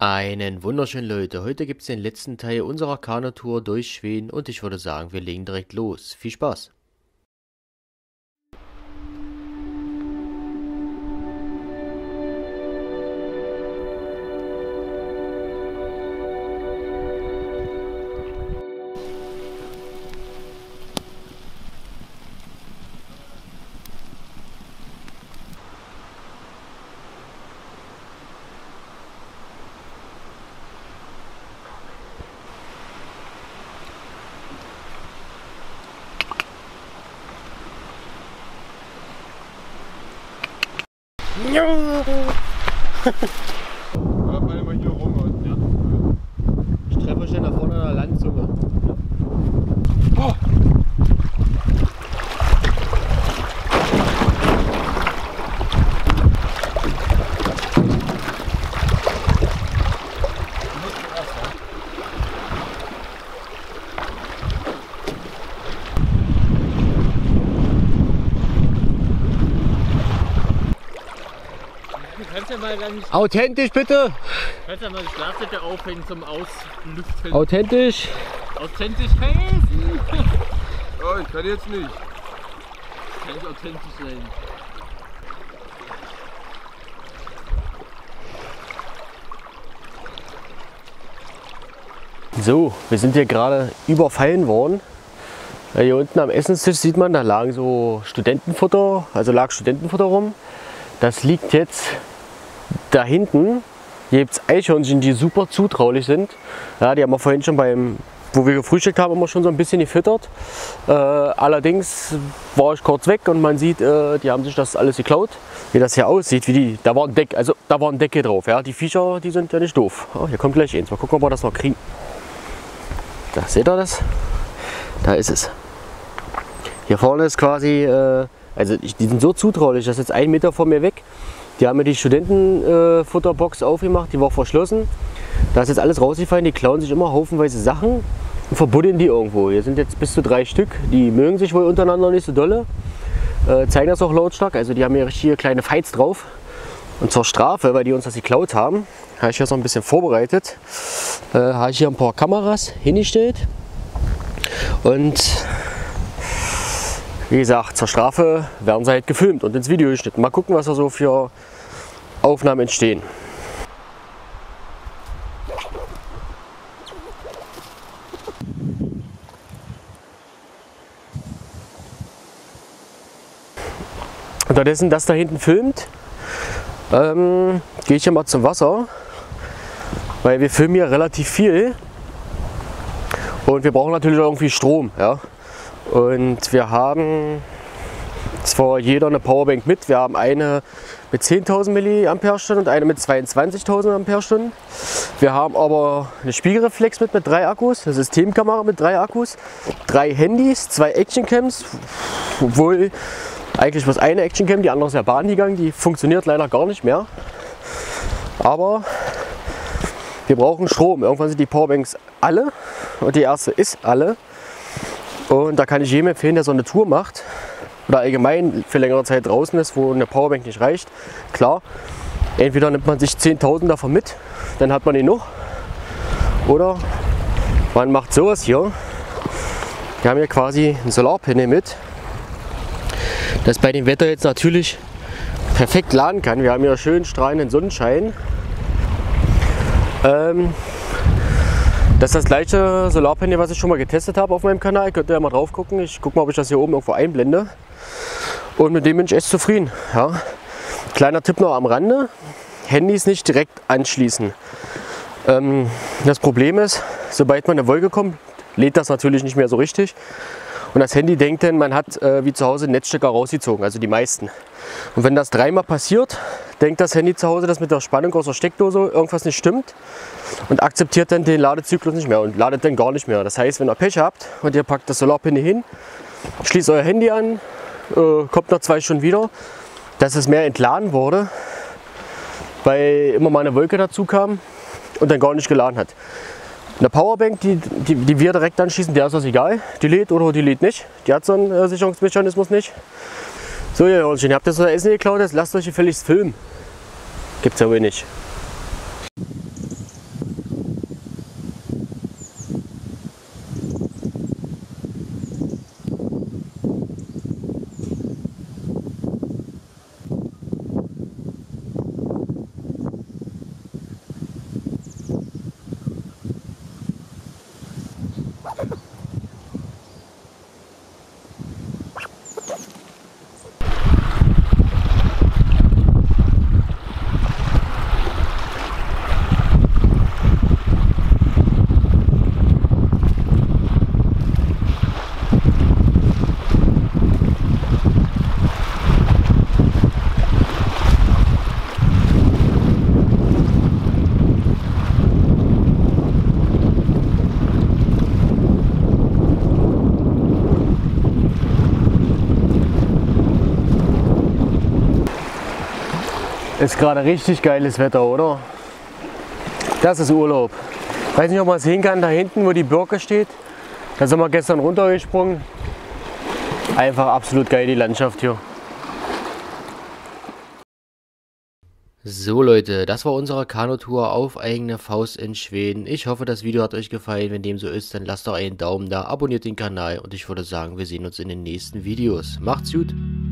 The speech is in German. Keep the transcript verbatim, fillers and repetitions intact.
Einen wunderschönen Leute, heute gibt es den letzten Teil unserer Kanutour durch Schweden und ich würde sagen, wir legen direkt los. Viel Spaß! Ja, fall mal hier rum und ja. Ich treffe schon da vorne an der Landzunge. Oh. Du kannst ja mal dann Authentisch bitte! kannst ja mal die Schlafsäcke aufhängen zum Auslüften. Authentisch! Authentisch helfen! Oh, ich kann jetzt nicht. Kann nicht authentisch sein. So, wir sind hier gerade überfallen worden. Hier unten am Essenstisch sieht man, da lagen so Studentenfutter, also lag Studentenfutter rum. Das liegt jetzt da hinten. Hier gibt es Eichhörnchen, die super zutraulich sind. Ja, die haben wir vorhin schon beim, wo wir gefrühstückt haben, immer schon so ein bisschen gefüttert. Äh, allerdings war ich kurz weg und man sieht, äh, die haben sich das alles geklaut. Wie das hier aussieht, wie die, da war ein Deck, also da war ein Deckel drauf. Ja, die Viecher, die sind ja nicht doof. Oh, hier kommt gleich eins. Mal gucken, ob wir das noch kriegen. Da seht ihr das? Da ist es. Hier vorne ist quasi, äh, also die sind so zutraulich, das ist jetzt ein Meter von mir weg. Die haben mir die Studentenfutterbox äh, aufgemacht, die war verschlossen. Da ist jetzt alles rausgefallen, die klauen sich immer haufenweise Sachen und verbuddeln die irgendwo. Hier sind jetzt bis zu drei Stück, die mögen sich wohl untereinander nicht so dolle. Äh, zeigen das auch lautstark, also die haben hier richtig kleine Fights drauf. Und zur Strafe, weil die uns das geklaut haben, habe ich jetzt noch ein bisschen vorbereitet. Äh, habe ich hier ein paar Kameras hingestellt. Und wie gesagt, zur Strafe werden sie halt gefilmt und ins Video geschnitten. Mal gucken, was da so für Aufnahmen entstehen. Unterdessen das da hinten filmt, ähm, gehe ich hier mal zum Wasser, weil wir filmen hier relativ viel und wir brauchen natürlich auch irgendwie Strom. Ja? Und wir haben zwar jeder eine Powerbank mit, wir haben eine mit zehntausend Milliampere-Stunden und eine mit zweiundzwanzigtausend Ampere-Stunden. Wir haben aber eine Spiegelreflex mit, mit drei Akkus, eine Systemkamera mit drei Akkus, drei Handys, zwei Actioncams, obwohl eigentlich bloß eine Actioncam, die andere ist ja Bahn gegangen, die funktioniert leider gar nicht mehr. Aber wir brauchen Strom, irgendwann sind die Powerbanks alle und die erste ist alle. Und da kann ich jedem empfehlen, der so eine Tour macht oder allgemein für längere Zeit draußen ist, wo eine Powerbank nicht reicht. Klar, entweder nimmt man sich zehntausend davon mit, dann hat man ihn noch. Oder man macht sowas hier. Wir haben hier quasi ein Solarpanel mit, das bei dem Wetter jetzt natürlich perfekt laden kann. Wir haben hier schön strahlenden Sonnenschein. Ähm, Das ist das gleiche Solarpanel, was ich schon mal getestet habe auf meinem Kanal. Könnt ihr ja mal drauf gucken. Ich gucke mal, ob ich das hier oben irgendwo einblende. Und mit dem bin ich echt zufrieden. Ja. Kleiner Tipp noch am Rande: Handys nicht direkt anschließen. Ähm, das Problem ist, sobald man eine Wolke kommt, lädt das natürlich nicht mehr so richtig. Und das Handy denkt dann, man hat äh, wie zu Hause einen Netzstecker rausgezogen, also die meisten. Und wenn das dreimal passiert, denkt das Handy zu Hause, dass mit der Spannung aus der Steckdose irgendwas nicht stimmt und akzeptiert dann den Ladezyklus nicht mehr und ladet dann gar nicht mehr. Das heißt, wenn ihr Pech habt und ihr packt das Solarpanel hin, schließt euer Handy an, äh, kommt nach zwei Stunden wieder, dass es mehr entladen wurde, weil immer mal eine Wolke dazu kam und dann gar nicht geladen hat. Eine Powerbank, die, die, die wir direkt anschließen, der ist das egal. Die lädt oder die lädt nicht. Die hat so einen äh, Sicherungsmechanismus nicht. So, ihr Hörnchen, ihr habt das Essen geklaut, jetzt lasst euch gefälligst filmen. Gibt's ja wohl nicht. Ist gerade richtig geiles Wetter, oder? Das ist Urlaub. Weiß nicht, ob man es sehen kann, da hinten, wo die Birke steht. Da sind wir gestern runtergesprungen. Einfach absolut geil, die Landschaft hier. So Leute, das war unsere Kanutour auf eigene Faust in Schweden. Ich hoffe, das Video hat euch gefallen. Wenn dem so ist, dann lasst doch einen Daumen da, abonniert den Kanal und ich würde sagen, wir sehen uns in den nächsten Videos. Macht's gut!